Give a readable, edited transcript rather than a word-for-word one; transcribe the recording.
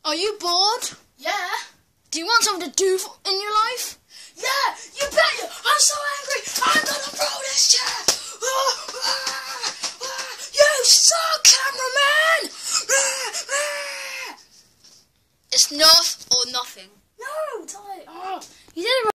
Are you bored? Yeah. Do you want something to do in your life? Yeah, you bet you. I'm so angry. I'm gonna throw this chair. You suck, cameraman. It's enough or nothing. No, Ty. You did it.